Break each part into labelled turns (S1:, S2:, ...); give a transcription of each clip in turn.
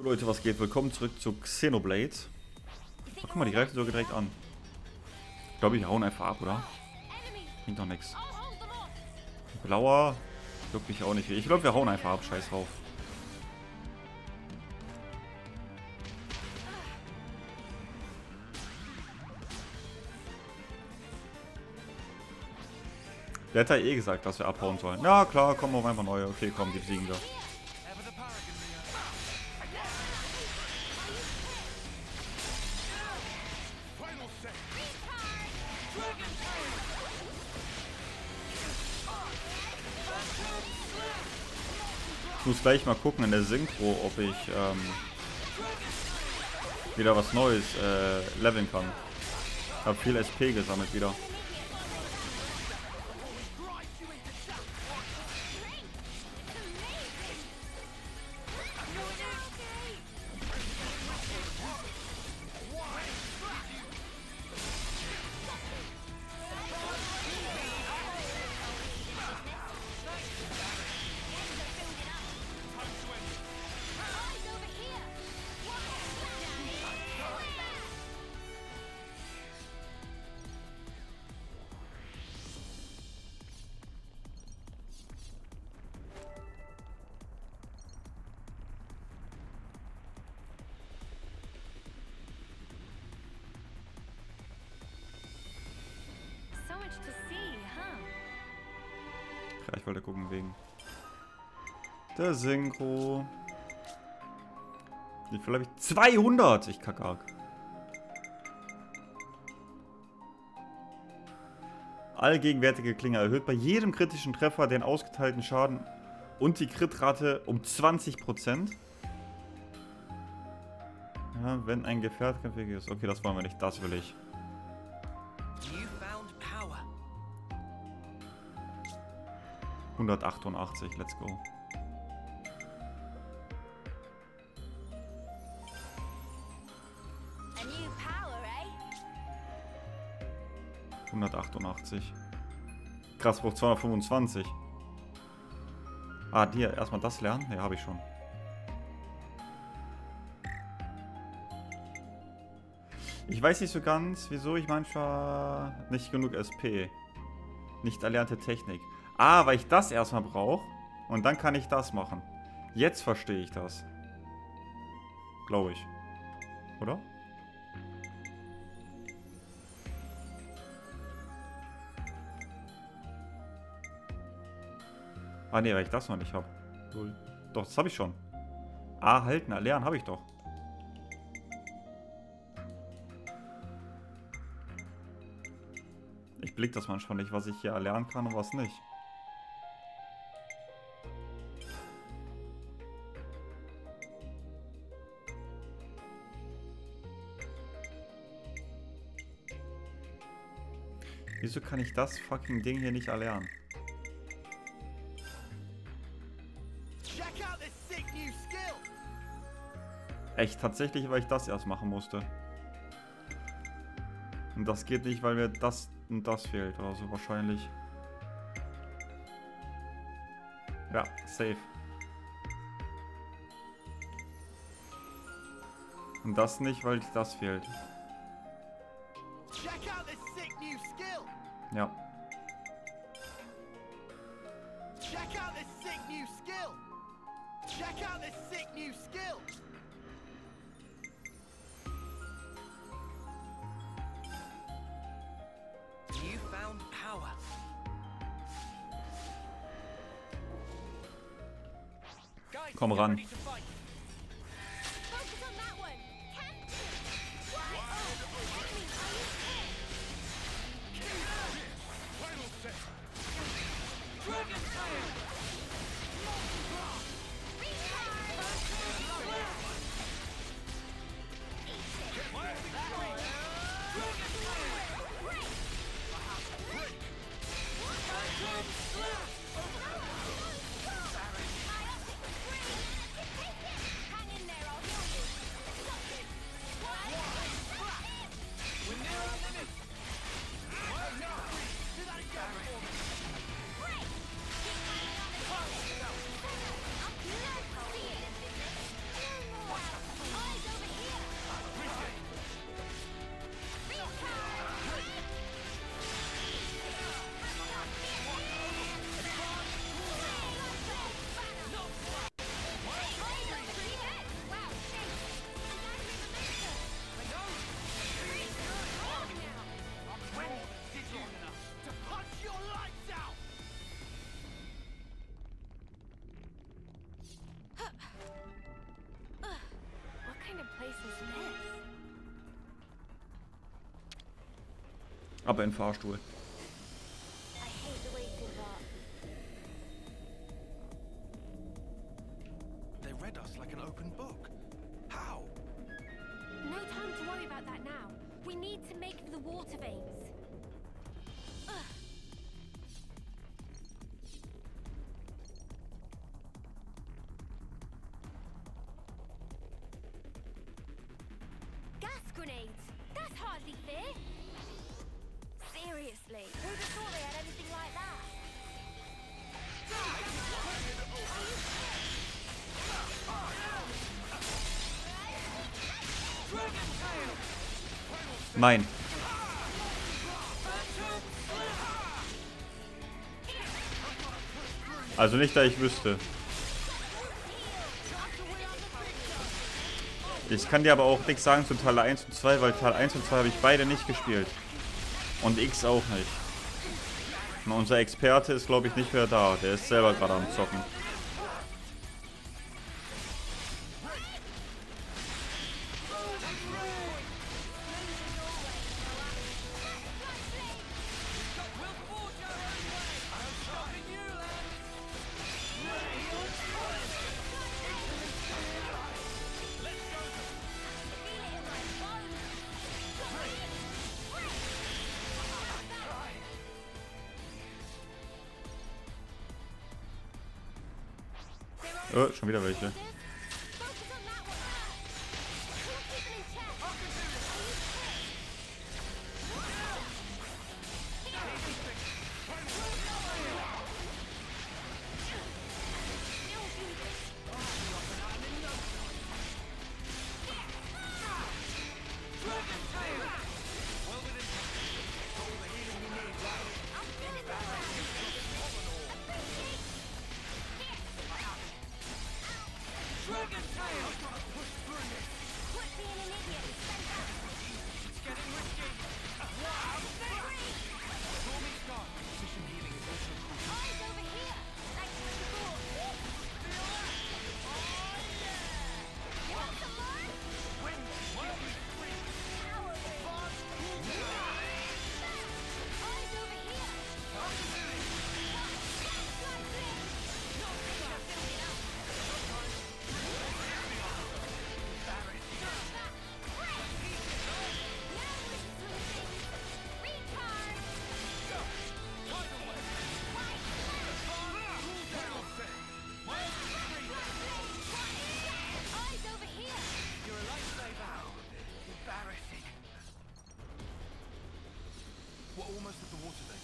S1: Leute, was geht? Willkommen zurück zu Xenoblade. Oh, guck mal, die greifen sogar direkt an. Ich glaube, die hauen einfach ab, oder? Bringt doch nichts. Blauer juckt mich auch nicht. Ich glaube, wir hauen einfach ab. Scheiß drauf. Der hat ja eh gesagt, dass wir abhauen sollen. Ja, klar, kommen wir einfach neue. Okay, komm, die besiegen wir. Ich muss gleich mal gucken in der Synchro, ob ich wieder was Neues leveln kann. Ich habe viel SP gesammelt wieder. Ja, ich wollte gucken wegen der Synchro. Wie viel habe ich? 200! Ich kacke arg. Allgegenwärtige Klinge erhöht bei jedem kritischen Treffer den ausgeteilten Schaden und die Kritrate um 20%. Ja, wenn ein Gefährt kampfig ist. Okay, das wollen wir nicht. Das will ich. 188, let's go.
S2: A new power, eh?
S1: 188. Krass, braucht 225. Ah, dir erstmal das lernen? Ja, habe ich schon. Ich weiß nicht so ganz, wieso ich manchmal nicht genug SP. Nicht erlernte Technik. Ah, weil ich das erstmal brauche und dann kann ich das machen. Jetzt verstehe ich das. Glaube ich. Oder? Ah ne, weil ich das noch nicht habe. Doch, das habe ich schon. Ah, halten, erlernen habe ich doch. Ich blick das manchmal nicht, was ich hier erlernen kann und was nicht. Wieso kann ich das fucking Ding hier nicht erlernen? Echt, tatsächlich, weil ich das erst machen musste. Und das geht nicht, weil mir das und das fehlt oder so wahrscheinlich. Ja, safe. Und das nicht, weil das fehlt. Ja. Komm ran. Aber in Fahrstuhl.
S2: They read us like an open book. How?
S3: No time to worry about that now. We need to make for the water veins. Gas grenades! That's hardly fair. Seriously, who'd have thought they had anything like that?
S1: Nein. Also nicht, da ich wüsste. Ich kann dir aber auch nichts sagen zu Teil 1 und 2, weil Teil 1 und 2 habe ich beide nicht gespielt. Und X auch nicht. Und unser Experte ist, glaube ich, nicht mehr da. Der ist selber gerade am Zocken. Schon wieder welche.
S2: Almost at the water thing.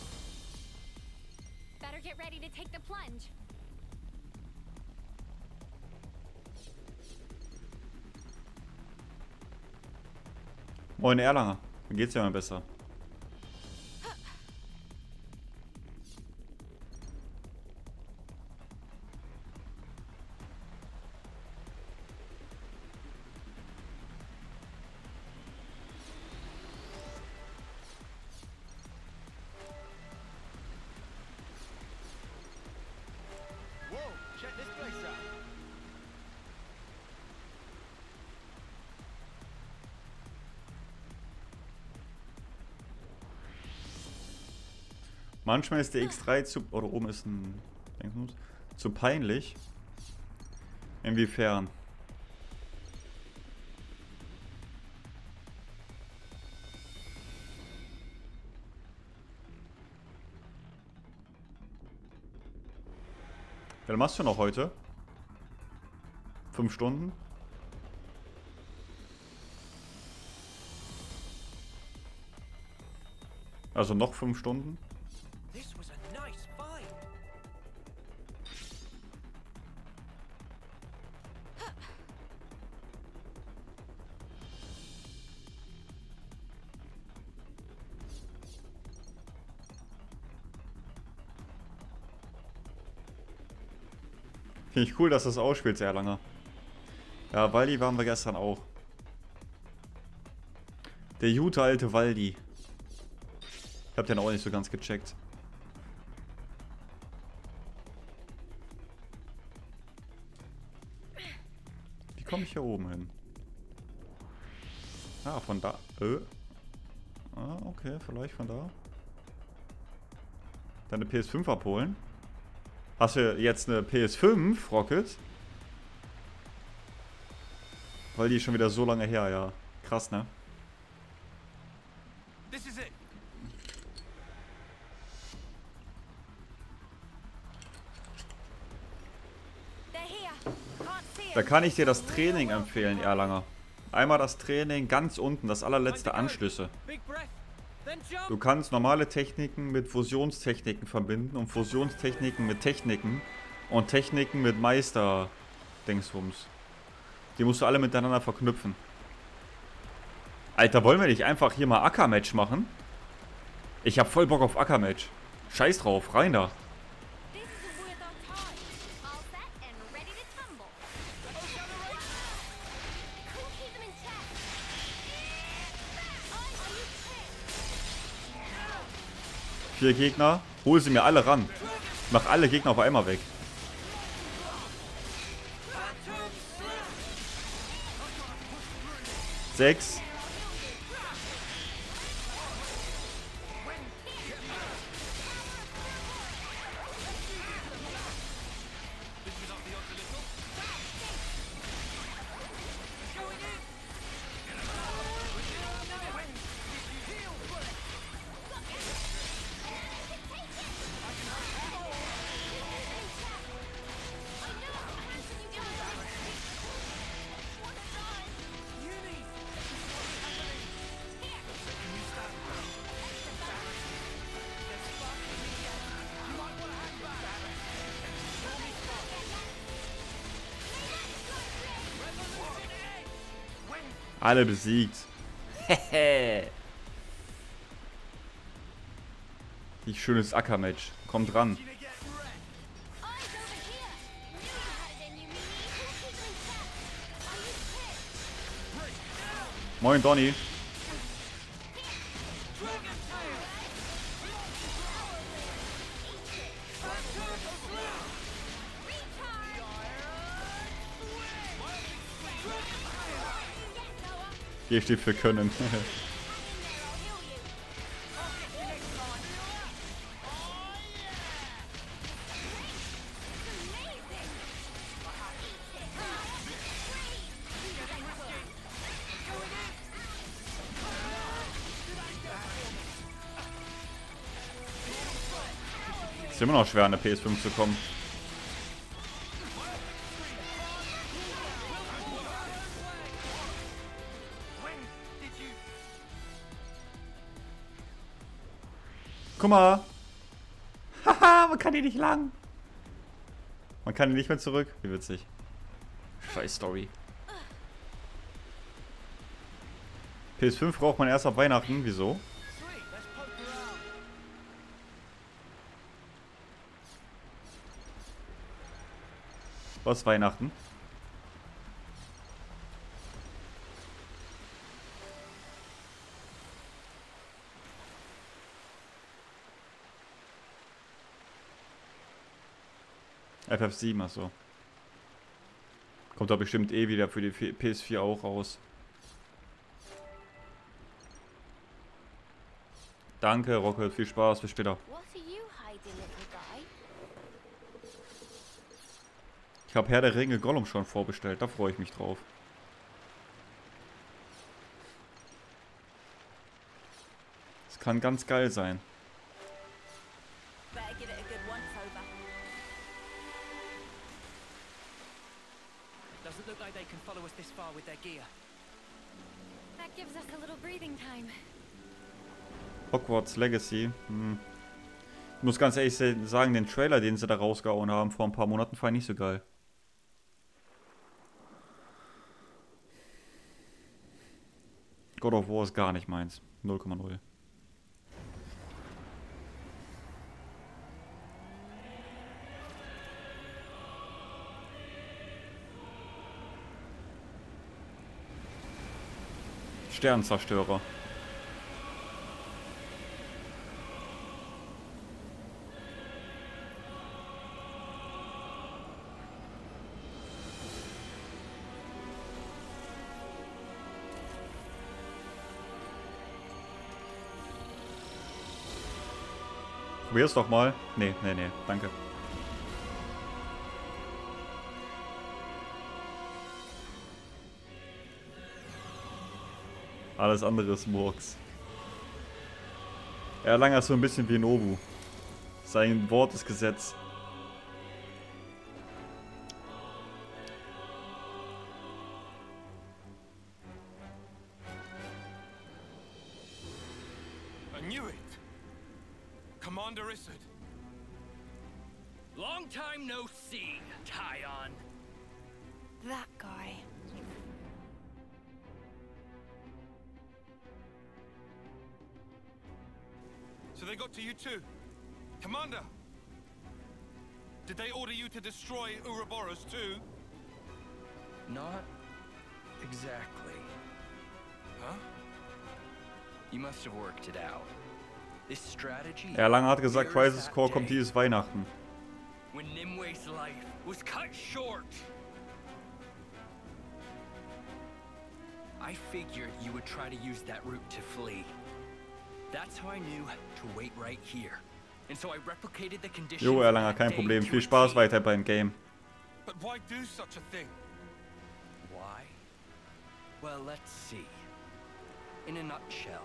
S3: Better get ready to take the plunge.
S1: Moin Erlanger. Mir geht's ja mal besser.
S2: Check this place out.
S1: Manchmal ist der X3 zu... Oder oben ist ein... zu peinlich. Inwiefern? Wie lange machst du noch heute? 5 Stunden? Also noch 5 Stunden?
S2: This was a nice find.
S1: Finde ich cool, dass das ausspielt, sehr lange. Ja, Waldi waren wir gestern auch. Der gute alte Waldi. Ich hab den auch nicht so ganz gecheckt. Wie komme ich hier oben hin? Ah, von da. Ah, okay, vielleicht von da. Deine PS5 abholen. Hast du jetzt eine PS5, Rocket? Weil die ist schon wieder so lange her, ja. Krass, ne?
S2: This is it.
S3: They're here. Can't see
S1: Da
S3: 'em.
S1: kann ich dir das Training empfehlen, Erlanger. Einmal das Training ganz unten, das allerletzte Anschlüsse.
S2: Big breath. Then jump.
S1: Du kannst normale Techniken mit Fusionstechniken verbinden und Fusionstechniken mit Techniken und Techniken mit Meister-Dingsbums. Die musst du alle miteinander verknüpfen. Alter, wollen wir nicht einfach hier mal Acker-Match machen? Ich hab voll Bock auf Acker-Match. Scheiß drauf, rein da.
S3: This is worth our time. All set and ready to tumble. Couldn't keep them in check. Are you
S1: 4 Gegner, hol sie mir alle ran. Mach alle Gegner auf einmal weg. 6. Alle besiegt. Hehe. Wie schönes Ackermatch. Kommt ran.
S3: Eyes over here. Knew you had it in you, Mimi. Couldn't keep them in check. Are you pissed?
S1: Moin, Donny. G steht für können. Ist immer noch schwer an der PS5 zu kommen. Guck mal. Haha, man kann hier nicht lang. Man kann hier nicht mehr zurück. Wie witzig. Scheiß Story. PS5 braucht man erst ab Weihnachten. Wieso?
S2: Sweet. Let's poke around.
S1: Was Weihnachten? FF7, achso. Kommt da bestimmt eh wieder für die PS4 auch raus. Danke, Rocket. Viel Spaß. Bis später.
S3: What are you hiding, little guy?
S1: Ich habe Herr der Ringe Gollum schon vorbestellt. Da freue ich mich drauf. Das kann ganz geil sein.
S3: Better give it a good once over.
S2: Doesn't look like they can follow us this far with their gear.
S3: That gives us a little breathing time.
S1: Hogwarts Legacy. Ich muss ganz ehrlich sagen, den Trailer, den sie da rausgehauen haben vor ein paar Monaten, fand ich nicht so geil. God of War ist gar nicht meins. 0,0. Sternenzerstörer. Probier's doch mal. Nee, danke. Alles andere ist Murks. Erlanger ist so ein bisschen wie Nobu. Sein Wort ist Gesetz.
S2: I knew it. Commander Izzard.
S4: Long time no see, Tyon.
S3: That guy.
S2: So they got to you too. Commander! Did they order you to destroy Ouroboros too?
S4: Not exactly.
S2: Huh?
S4: You must have worked it out. This strategy
S1: Erlanger hat gesagt,
S4: mirrors
S1: Crisis
S4: that
S1: Core kommt
S4: day
S1: dieses Weihnachten.
S4: when Nimwe's life was cut short. I figured you would try to use that route to flee. That's how I knew to wait right here. And so I replicated the conditions.
S1: Jo, Erlanger,
S4: of that
S1: kein
S4: day
S1: Problem.
S4: to
S1: Viel
S4: a
S1: Spaß
S4: T.
S1: weiter beim Game.
S2: But why do such a thing?
S4: Why? Well, let's see. In a nutshell,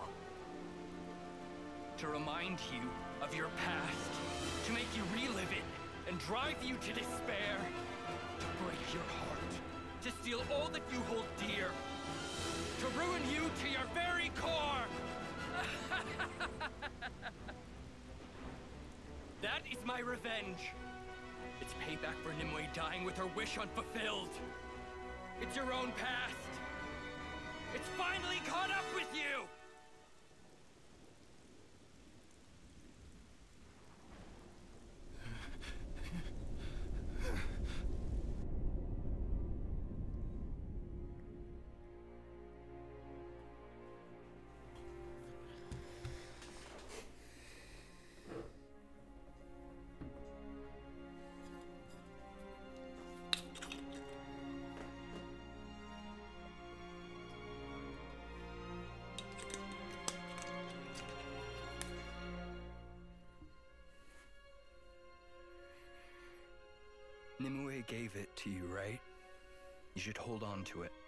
S4: to remind you of your past, to make you relive it and drive you to despair, to break your heart, to steal all that you hold dear, to ruin you to your very core. That is my revenge. It's payback for Nimue dying with her wish unfulfilled. It's your own past. It's finally caught up with you! Nimue gave it to you, right? You should hold on to it.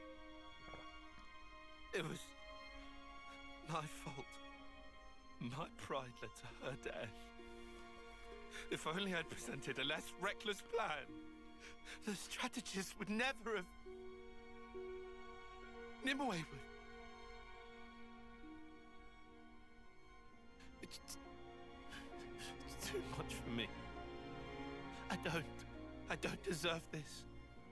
S2: It was my fault. My pride led to her death. If only I'd presented a less reckless plan, the strategist would never have... Nimue would... It's too much for me. I don't deserve this.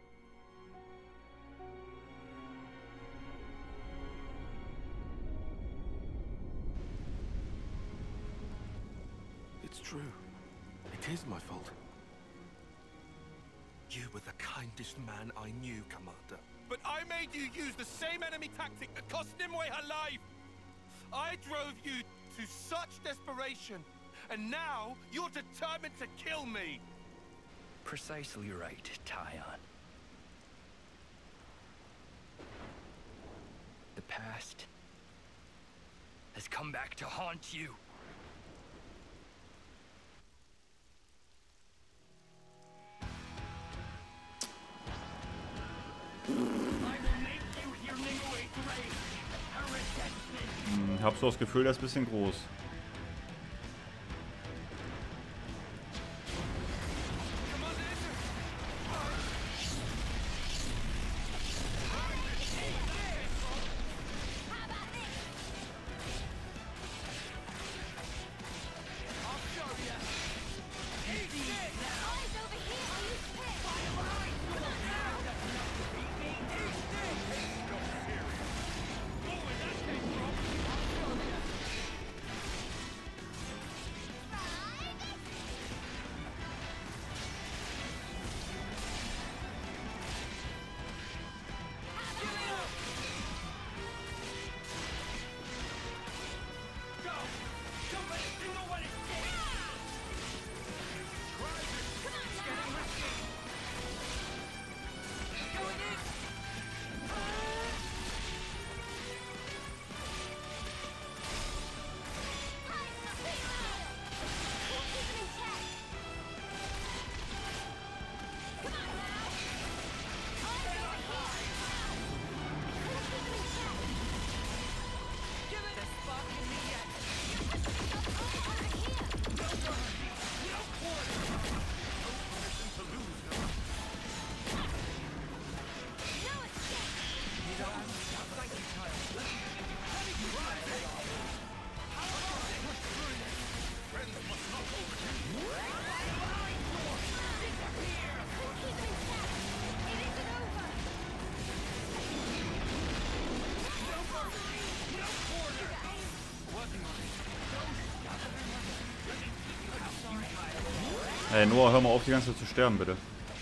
S2: It's true. It is my fault. You were the kindest man I knew, Commander. But I made you use the same enemy tactic that cost Nimue her life! I drove you to such desperation, and now you're determined to kill me!
S4: Precisely right, Tyon. The past has come back to haunt you. I will make you hear Nimue's rage, her resentment.
S1: Hab so das Gefühl, der ist ein bisschen groß. Ey, Noah, hör mal auf, die ganze Zeit zu sterben, bitte.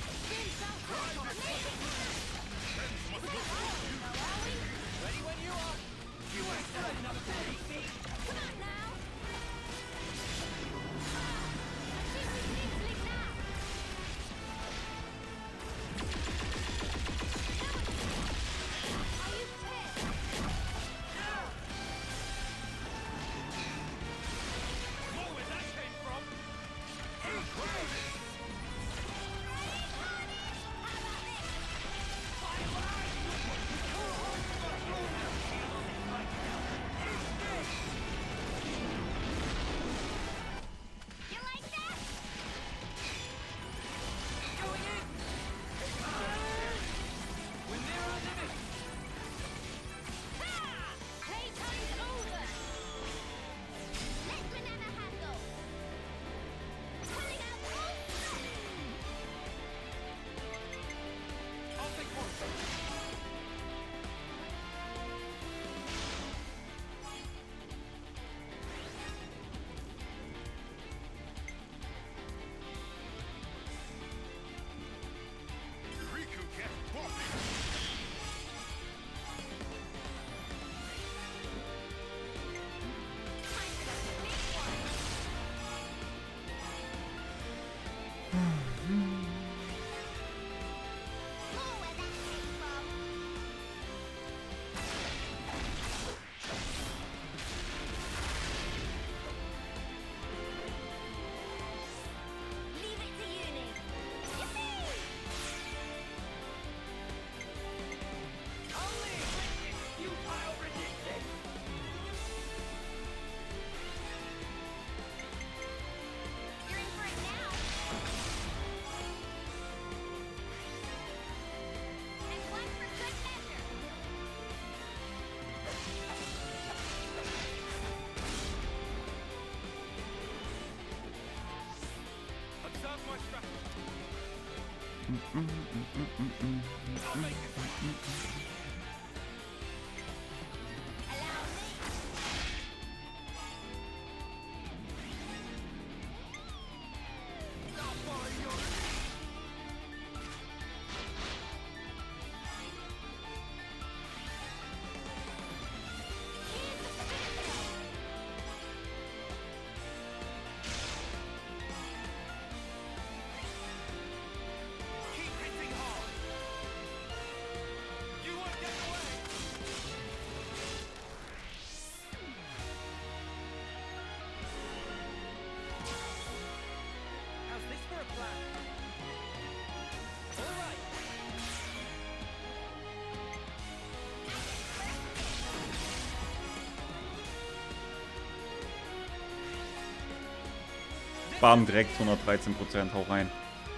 S1: Bam, direkt 113%, hau rein.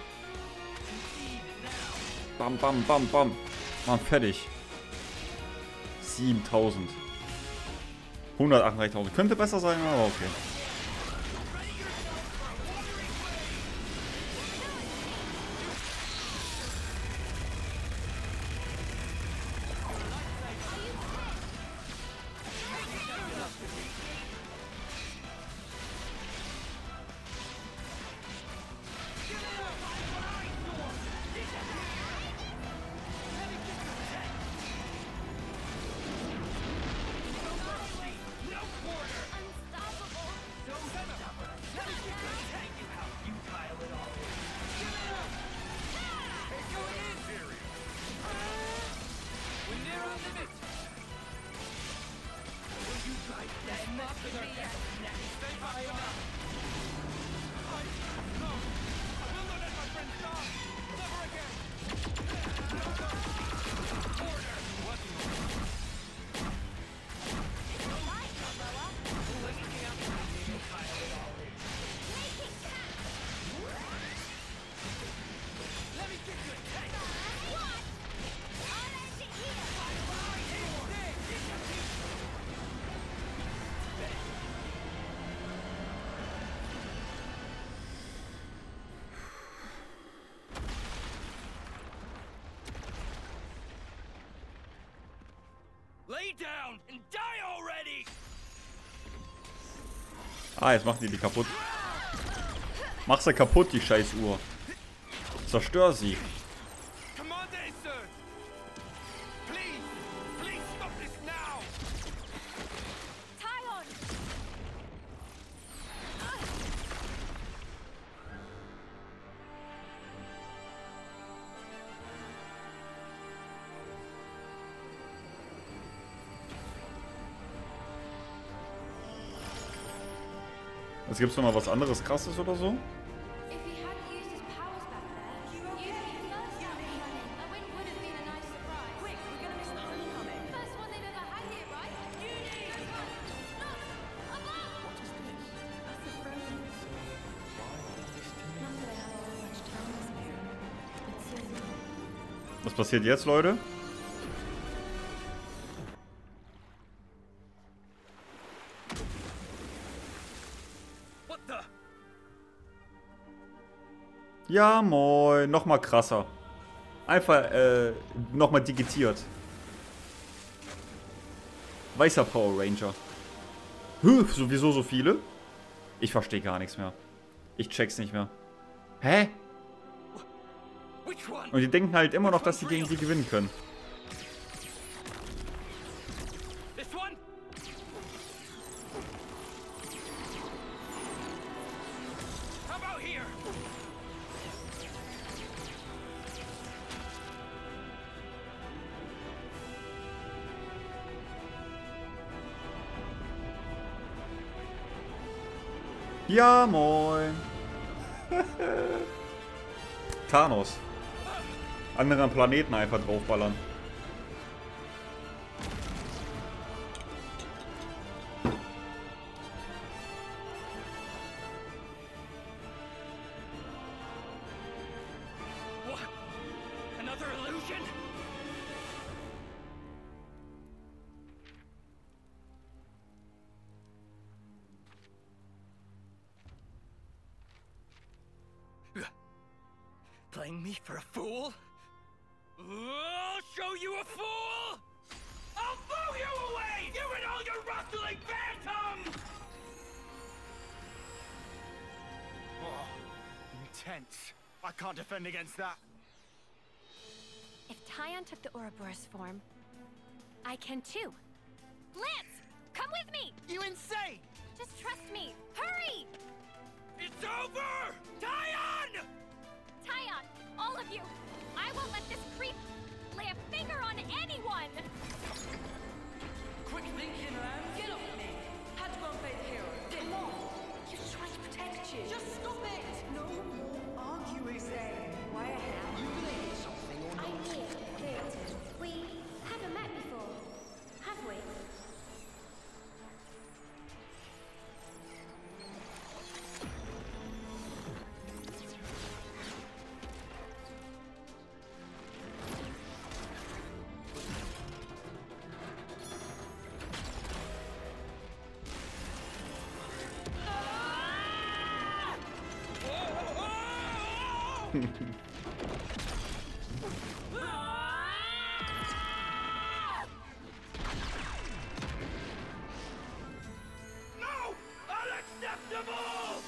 S1: Bam, bam, bam, bam. Mann, fertig. 7000. 138.000. Könnte besser sein, aber okay.
S4: Lay down and die already!
S1: Ah, jetzt machen die kaputt. Mach sie kaputt, die scheiß Uhr. Zerstör sie.
S2: Commander Isern! Please stop this now!
S3: Tyon!
S1: Jetzt gibt's noch mal was anderes Krasses oder so?
S3: If he hadn't used his powers back there, you okay? First time running. A win would have been a nice surprise. Quick, we're gonna miss the homecoming. First one they've ever had here, right? First one. Look! Above! What is this? That's the frozen. Not that I have all much time to spare. But soon.
S1: Was passiert jetzt, Leute?
S4: What the?
S1: Ja, moin. Nochmal krasser. Einfach, nochmal digitiert. Weißer Power Ranger. Sowieso so viele? Ich verstehe gar nichts mehr. Ich check's nicht mehr. Hä?
S4: Which one?
S1: Und die denken halt immer noch, dass sie gegen die gewinnen können.
S4: This one? How about here?
S1: Ja, moin. Thanos. Anderen Planeten einfach draufballern.
S4: What? Another illusion? Playing me for a fool? I'll show you a fool! I'll blow you away! You and all your rustling phantoms!
S5: Oh, intense. I can't defend against that.
S3: If Tyon took the Ouroboros form, I can too. Lance, come with me!
S5: You insane!
S3: Just trust me. Hurry!
S4: It's over! Tyon!
S3: Tyon, all of you, I won't let this creep lay a finger on anyone!
S6: Quick thinking, Lance. Get off me. Had to go and play the hero. Didn't. Mom, he was trying to protect you. Just stop it. No more arguing. Why a hell? You believe something or
S3: I'm here, Theaton. We haven't met before, have we?
S4: No! Unacceptable!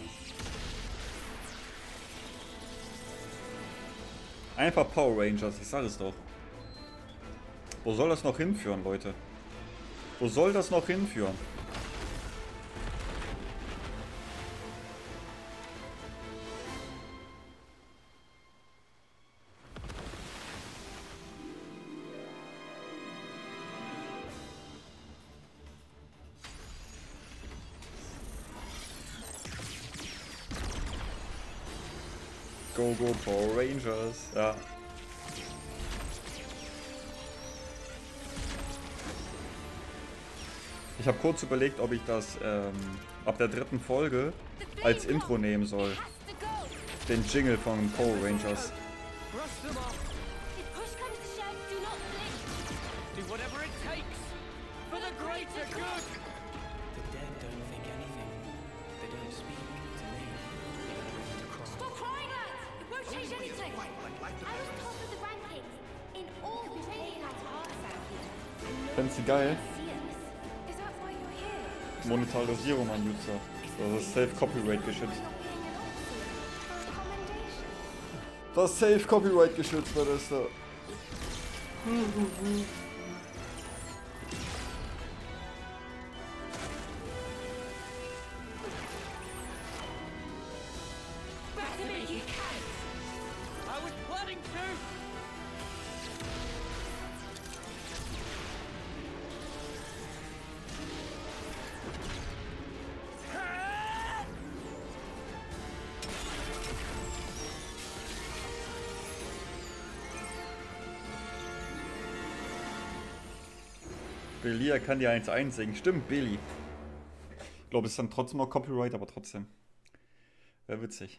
S1: Einfach Power Rangers, ich sag es doch. Wo soll das noch hinführen, Leute? Wo soll das noch hinführen? Go, go, Power Rangers. Ja. Ich habe kurz überlegt, ob ich das ab der 3. Folge als Intro nehmen soll.
S3: Has to go!
S1: Den Jingle von Power Rangers.
S4: Brush them off.
S3: If push comes to shove, do not flinch!
S4: Do whatever it takes. For the greater good!
S7: The dead don't think anything. They don't speak to me. They don't want to cry.
S3: Stop crying, lads! It won't change anything! I was top of the rankings in all the training nights.
S1: Fändest du geil?
S3: Is that why you're here?
S1: Monetarisierung an User. Das ist Self-Copyright geschützt.
S3: Not being an officer
S1: Das safe Copyright geschützt war das da.
S6: Back to me, you can!
S4: I was planning to!
S1: Belia kann die 1-1 singen. Stimmt, Billy. Ich glaube, es ist dann trotzdem noch Copyright, aber trotzdem. Wäre witzig.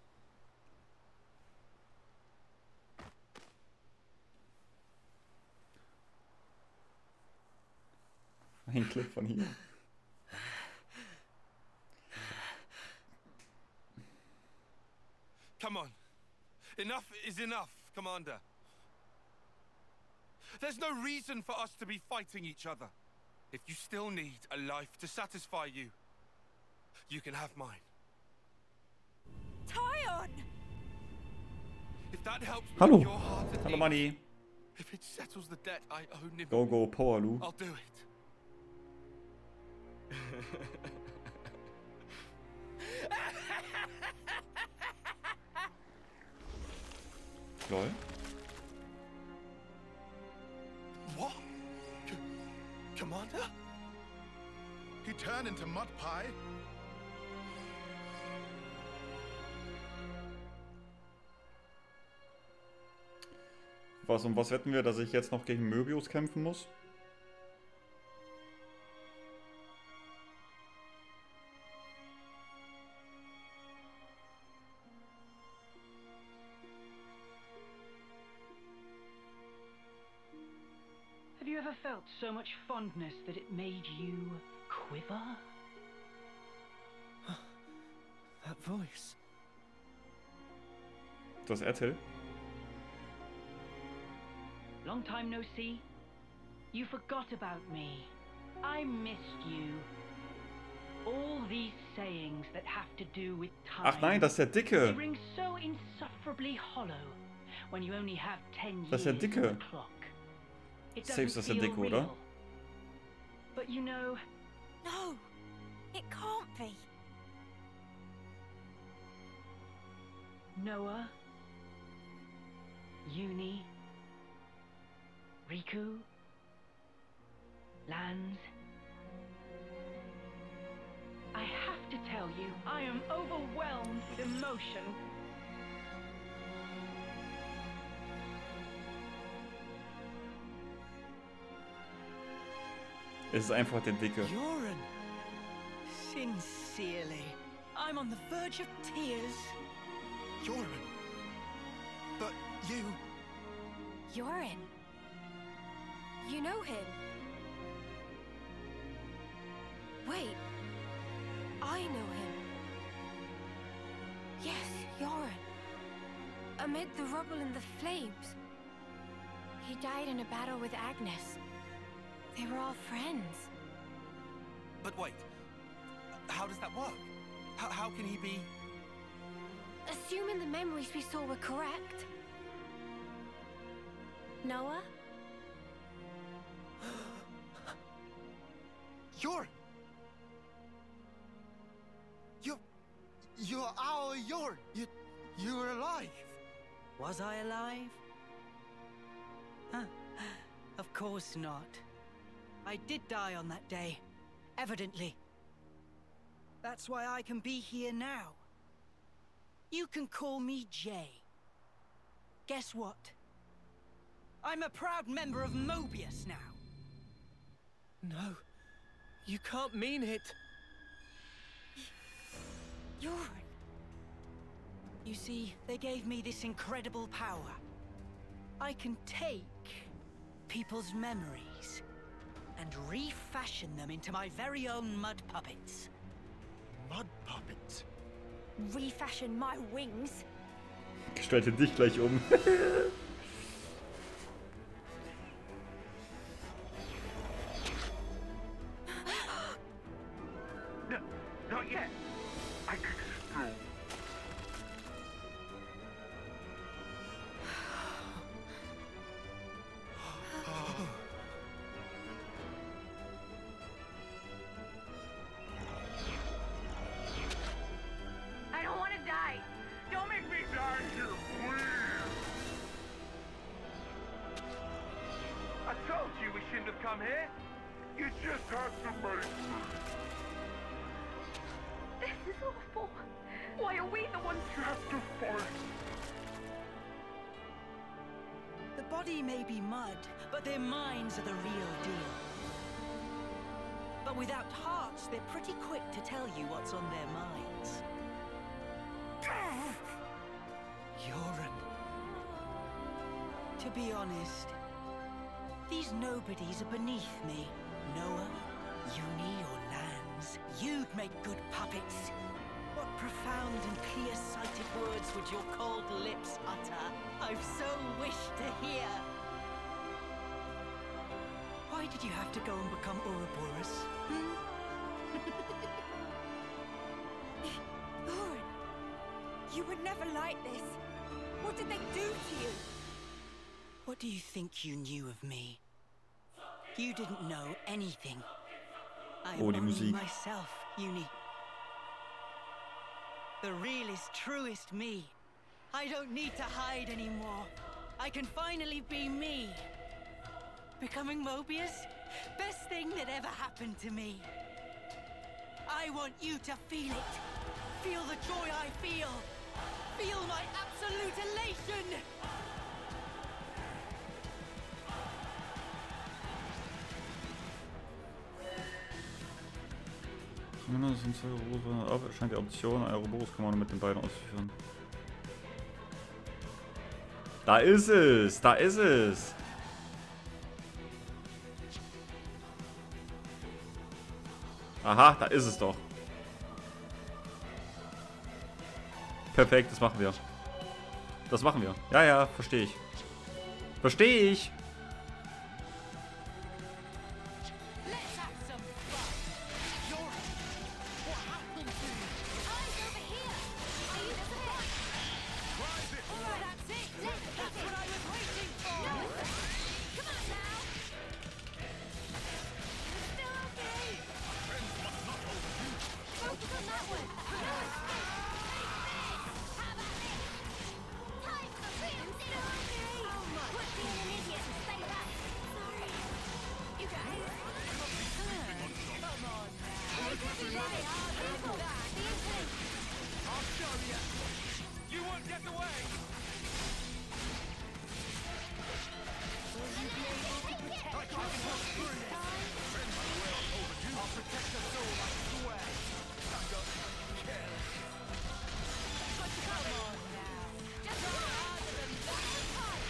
S1: Ein Clip von hier.
S2: Come on. Enough is enough, Commander. There's no reason for us to be fighting each other. If you still need a life to satisfy you, you can have mine.
S6: Tyon!
S2: If that helps
S1: Hallo.
S2: bring your heart at
S1: Hallo
S2: ease,
S1: Manni.
S2: if it settles the debt I owe Nimue,
S1: Go, go, Powerloo.
S2: I'll do it.
S1: Lol.
S2: What? Commander?
S5: He turned into mud pie?
S1: Um was wetten wir, dass ich jetzt noch gegen Möbius kämpfen muss?
S8: Have you ever felt so much fondness that it made you quiver?
S7: That voice.
S1: Das Ethel?
S8: Long time no see? You forgot about me. I missed you. All these sayings that have to do with time.
S1: Ach nein, das ist der
S8: They
S1: Dicke.
S8: ring so insufferably hollow when you only have 10
S1: Das ist der
S8: years
S1: Dicke.
S8: on the clock. It
S1: Safe ist
S8: doesn't
S1: das der
S8: feel
S1: Dicke, oder?
S8: real. But you know,
S6: No! It can't be!
S8: Noah, Uni, Riku, Lanz. I have to tell you, I am overwhelmed with emotion.
S1: Es ist einfach der Dicke.
S5: Yoren! Sincerely, I'm on the verge of tears.
S2: Yoren. But you...
S3: Yoren. You know him? Wait. I know him. Yes, Yoren. Amid the rubble and the flames. He died in a battle with Agnes. They were all friends.
S2: But wait. How does that work? How can he be...
S3: Assuming the memories we saw were correct. Noah?
S2: Yoren! You're our Yoren! You were alive!
S5: Was I alive? Huh. Of course not. I did die on that day. Evidently. That's why I can be here now. You can call me Jay. Guess what? I'm a proud member of Mobius now.
S7: No, you can't mean it.
S3: Yoren.
S5: You see, they gave me this incredible power. I can take people's memories and refashion them into my very own mud puppets.
S2: Mud puppets?
S3: Refashion my wings.
S1: Gestalte dich gleich um.
S2: Not yet. I could still... come here. You just have to make me.
S3: This is awful. Why are we the ones
S2: You have to fight.
S5: The body may be mud, but their minds are the real deal. But without hearts, they're pretty quick to tell you what's on their minds. Yoren. To be honest, these nobodies are beneath me. Noah, Uni, or Lanz. You'd make good puppets. What profound and clear-sighted words would your cold lips utter? I've so wished to hear. Why did you have to go and become Ouroboros?
S6: Lauren, you were never like this. What did they do to you?
S5: What do you think you knew of me? You didn't know anything. I'm
S1: Oh, die
S5: only
S1: Musik.
S5: myself, Uni. The realest, truest me. I don't need to hide anymore. I can finally be me. Becoming Mobius? Best thing that ever happened to me. I want you to feel it. Feel the joy I feel. Feel my absolute elation.
S1: Das sind 2 Ouroboros. Aber scheint die Option, ein Ouroboros-Kommando mit den beiden auszuführen. Da ist es! Da ist es! Aha, da ist es doch. Perfekt, das machen wir. Das machen wir. Ja, ja, verstehe ich. Verstehe ich!
S3: Let's have some fun. Yoren, what happened to you? Eyes over here. Are you there? All right, that's it. That's what I was waiting for. No. Come on now. You're still okay. Focus on that one. No escape. Take this. How about this? Time for being still okay. Quit being an idiot and stay back. Sorry. You guys. Come on now. Take it away. Careful. The incident.
S2: I'll show you. You won't get away.
S3: Will you be able to protect us this time?
S2: I'll protect us all, I swear.
S3: Come on now. Just try harder than that.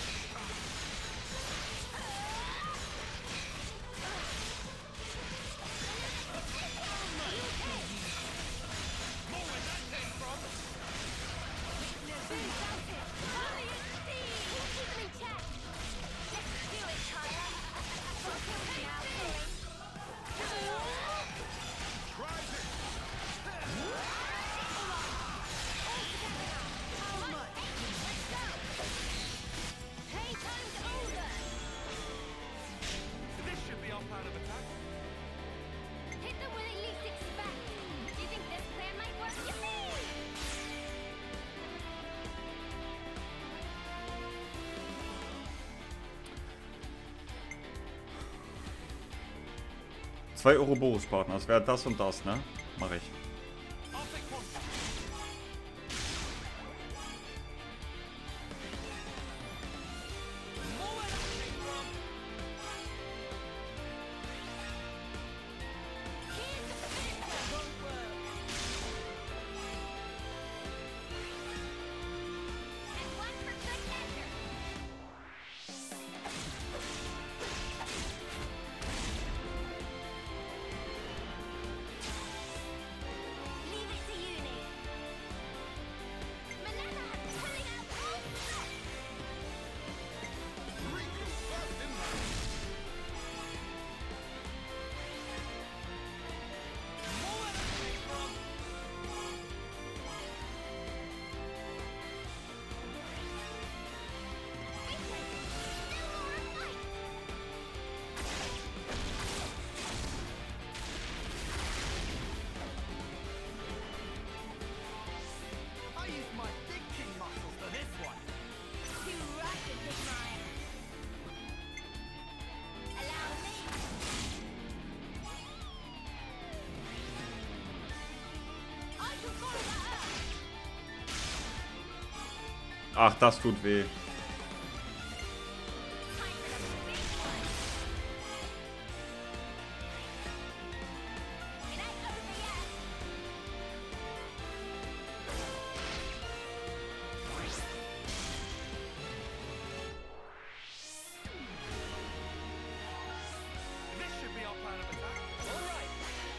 S2: This should be our plan of attack.
S3: Hit them when they least expect. Do you think this plan might work? Yippee!
S1: 2 Ouroboros-Partner, das wäre das und das, ne? Mach ich.
S2: I'll take one.
S3: And one for good measure.
S1: Ach, das tut weh.
S2: This should be our plan of attack.
S4: All right.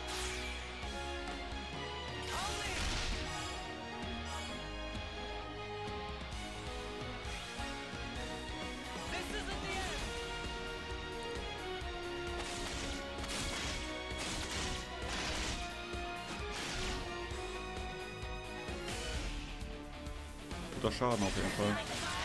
S2: This isn't the end.
S1: Guter Schaden auf jeden Fall.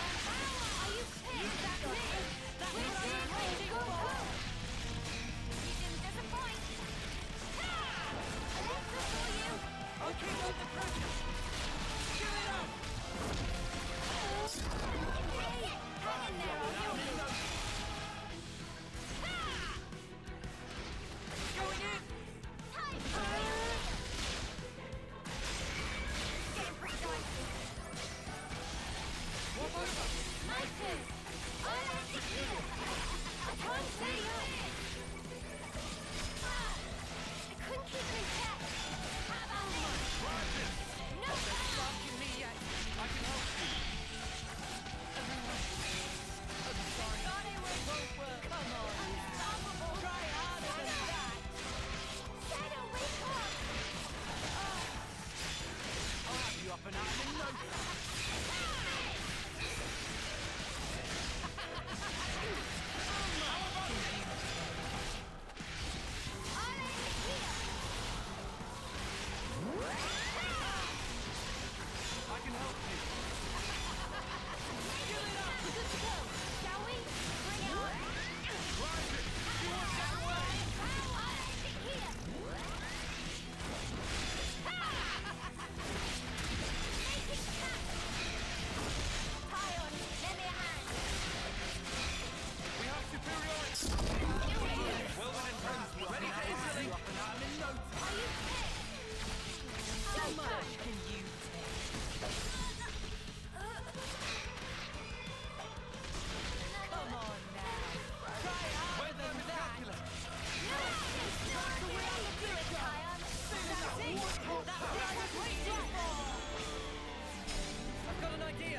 S2: I've got an idea.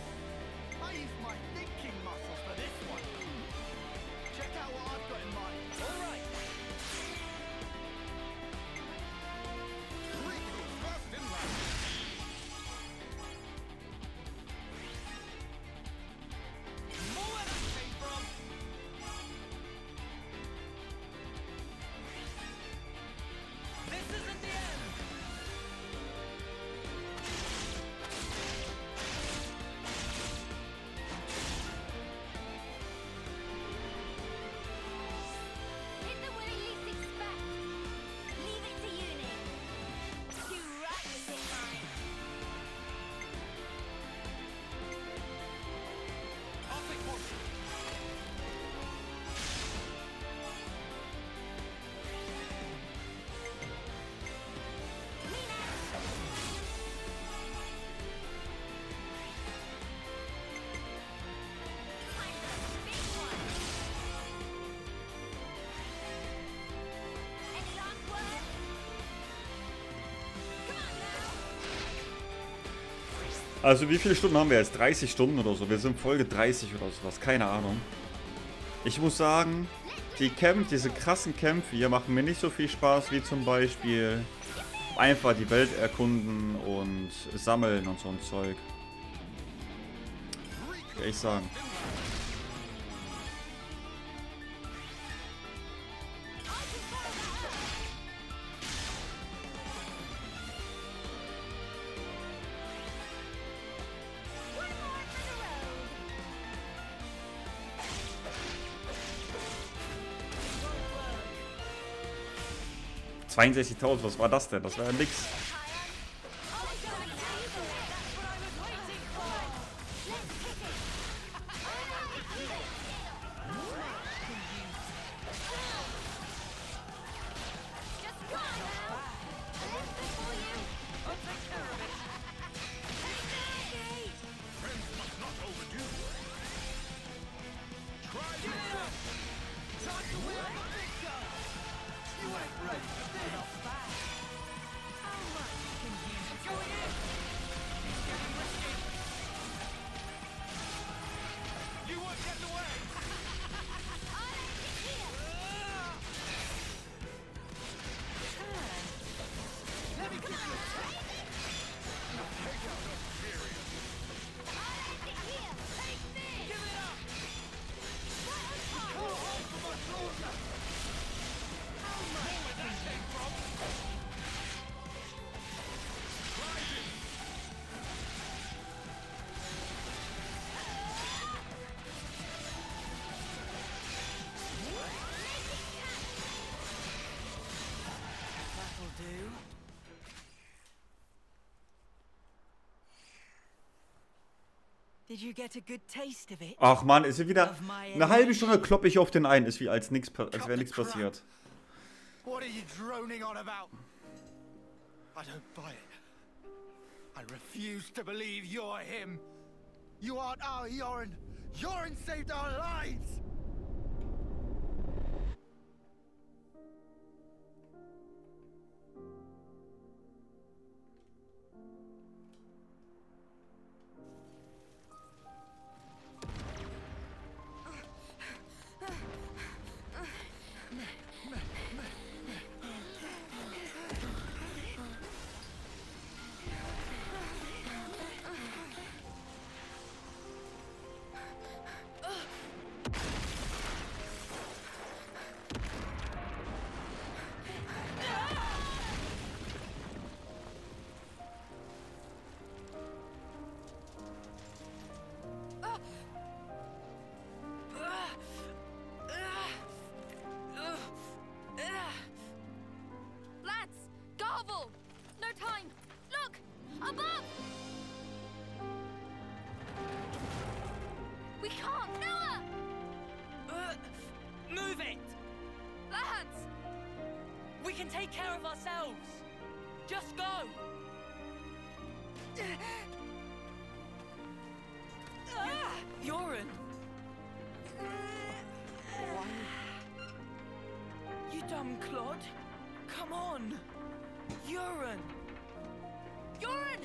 S2: I use my thinking muscles for this one. Check out what I've got in mind.
S4: All right.
S2: Rico's first inland. More where that came from. This isn't the end.
S3: Hit them where they least expect. Leave it to you, Nick. You reckless in mine.
S2: I'll take portion.
S3: Time for the big one. Any last words? Come on now.
S1: Also wie viele Stunden haben wir jetzt? 30 Stunden oder so. Wir sind Folge 30 oder sowas. Keine Ahnung. Ich muss sagen, die Kämpfe, diese krassen Kämpfe hier machen mir nicht so viel Spaß wie zum Beispiel einfach die Welt erkunden und sammeln und so ein Zeug. Kann ich sagen.
S3: One more for the road.
S1: 62.000, was war das denn? Das war ja nix.
S5: Did you get a good taste of it?
S1: Ach man, ist ja wieder eine halbe Stunde kloppe ich auf den ein, ist wie als wäre nichts passiert.
S2: What are you droning on about? I don't buy it. I refuse to believe you're him. You aren't our Yoren. Yoren saved our lives.
S3: Lads, Garble! No time! Look! Above! We can't! Noah!
S4: Move it!
S3: Lads!
S4: We can take care of ourselves. Just go. Yoren. You dumb clod. Come on. Yoren.
S3: Yoren!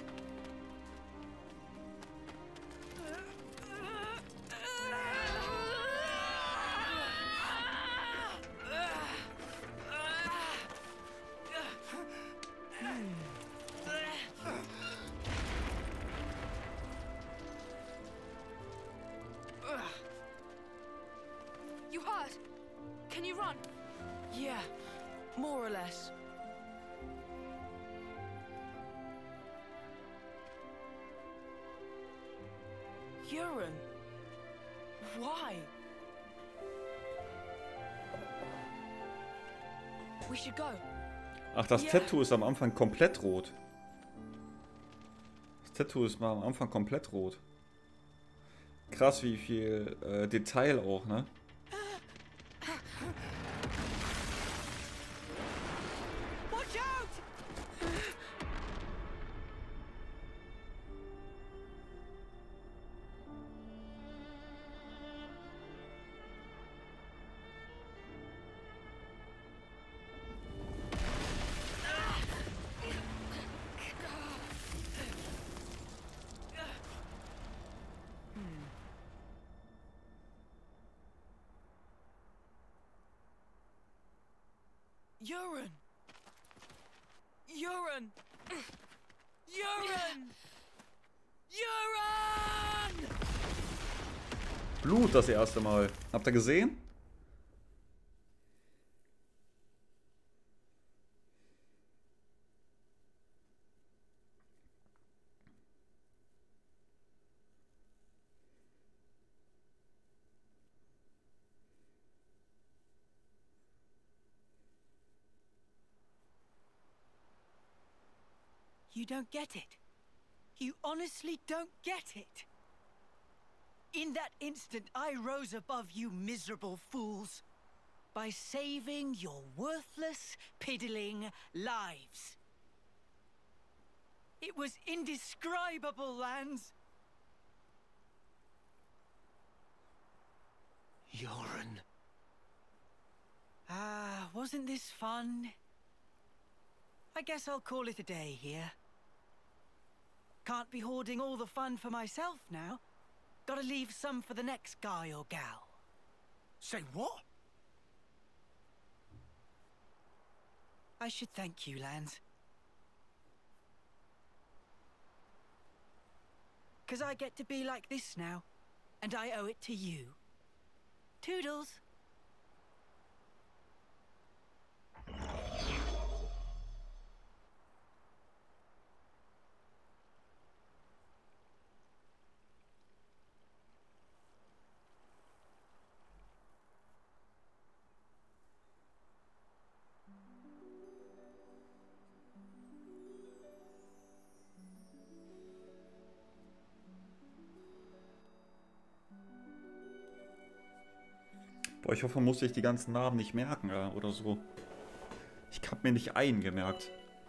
S3: You hurt? Can you run?
S4: Yeah, more or less. Yoren. Why?
S3: We should go.
S1: Ach, das Tattoo ist am Anfang komplett rot. Das Tattoo ist mal am Anfang komplett rot. Krass, wie viel Detail auch, ne?
S5: Watch out!
S4: Yoren! Yoren! Yoren! Yoren!
S1: Blut das erste Mal. Habt ihr gesehen?
S5: You don't get it. You honestly don't get it. In that instant, I rose above you miserable fools by saving your worthless, piddling lives. It was indescribable, Lance.
S2: Yoren.
S5: Ah, wasn't this fun? I guess I'll call it a day here. Can't be hoarding all the fun for myself now. Gotta leave some for the next guy or gal.
S2: Say what?
S5: I should thank you, Lance. 'Cause I get to be like this now, and I owe it to you. Toodles.
S1: Boah, ich hoffe, man muss sich die ganzen Namen nicht merken oder so. Ich habe mir nicht einen gemerkt.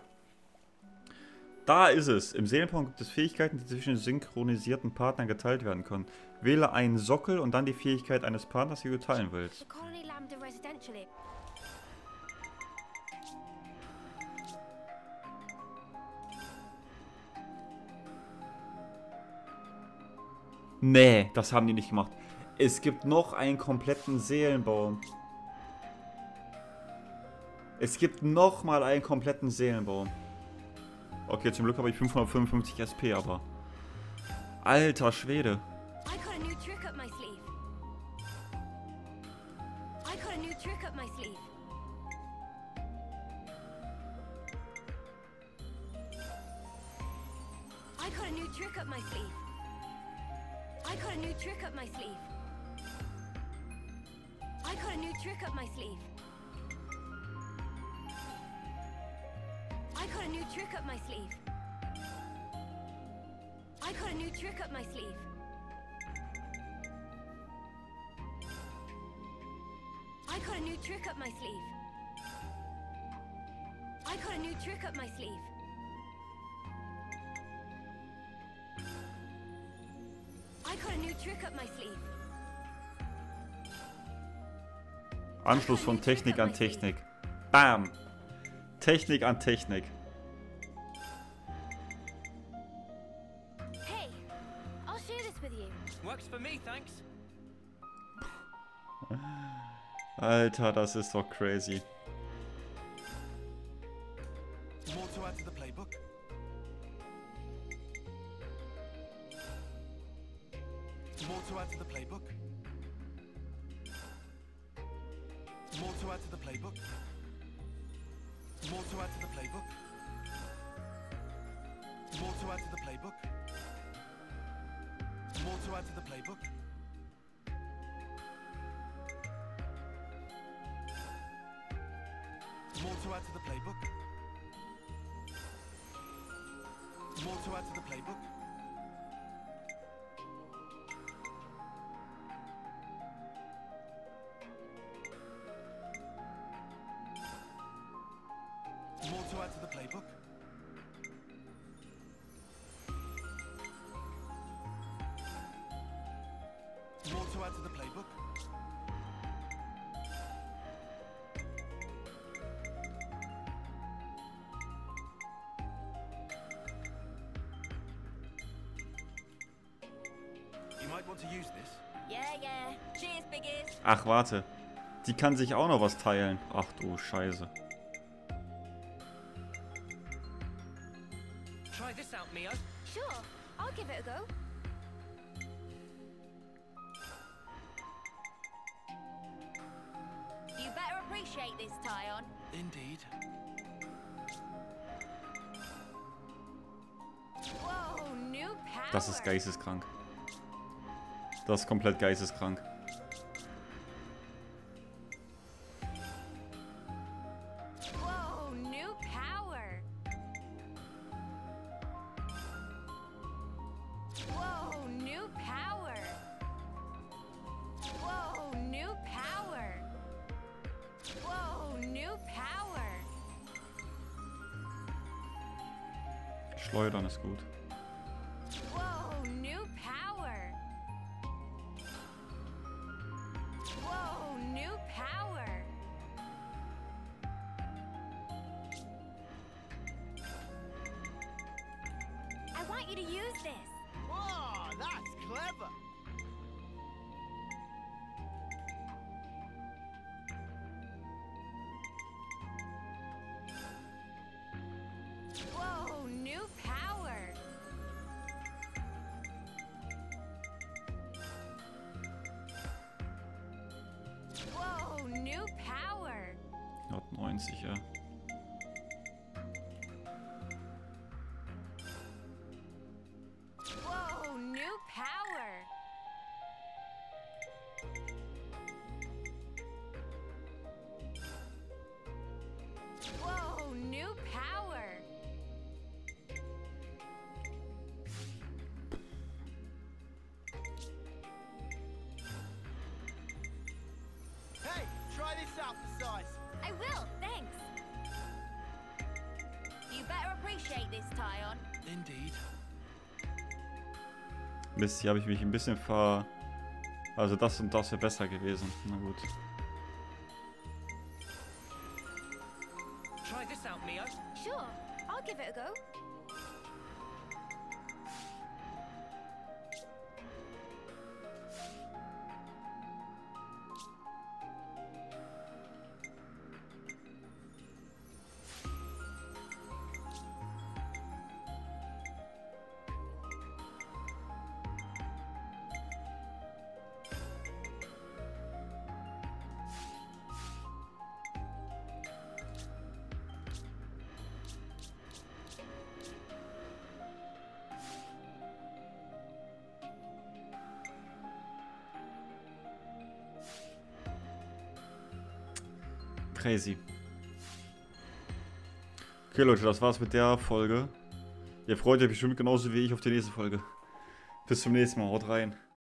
S1: Da ist es. Im Seelenpunkt gibt es Fähigkeiten, die zwischen synchronisierten Partnern geteilt werden können. Wähle einen Sockel und dann die Fähigkeit eines Partners, die du teilen willst.
S3: The Colony Lambda Residential.
S1: Nee, das haben die nicht gemacht. Es gibt noch einen kompletten Seelenbaum. Es gibt noch mal einen kompletten Seelenbaum. Okay, zum Glück habe ich 555 SP, aber... Alter Schwede.
S3: I got a new trick up my sleeve. I got a new trick up my sleeve. I got a new trick up my sleeve. I got a new trick up my sleeve. I got a new trick up my sleeve. I got a new trick up my sleeve. I got a new trick up my sleeve. I got a new trick up my sleeve. I got a new trick up my sleeve. I got a new trick up my sleeve.
S1: Anschluss von Technik an Technik. Bam! Technik an Technik.
S3: Hey, I'll share this with you.
S4: Works for me, thanks.
S1: Alter, das ist doch crazy.
S2: More to add to the playbook? More to add to the playbook? More to add to the playbook? More to add to the playbook? More to add to the playbook? More to add to the playbook? More to add to the playbook? More to add to the playbook? More to add to the playbook? More to add to the playbook? You might want to use this.
S3: Yeah, yeah. Cheers, biggies.
S1: Ach, warte. Die kann sich auch noch was teilen. Ach du Scheiße.
S4: Try this out, Mia.
S3: Sure, I'll give it a go. You better appreciate this, Tyon.
S2: Indeed.
S3: Whoa, new power.
S1: Das ist geisteskrank. Das ist komplett geisteskrank.
S3: Whoa, new power. Whoa, new power. Whoa, new power. Whoa, new power.
S1: Schleudern ist gut.
S3: Whoa, new power. Whoa, new power. I want you to use this.
S2: Wow, that's clever.
S3: Whoa, new power. Whoa, new power.
S1: Hat 90, ja.
S3: Whoa, new power. Whoa, new power. this tie on.
S2: Indeed.
S1: Mist, hier habe ich mich ein bisschen ver... Also das und das wäre besser gewesen. Na gut.
S4: Try this out, Mia.
S3: Sure, I'll give it a go.
S1: Crazy. Okay, Leute, das war's mit der Folge. Ihr freut euch bestimmt genauso wie ich auf die nächste Folge. Bis zum nächsten Mal. Haut rein.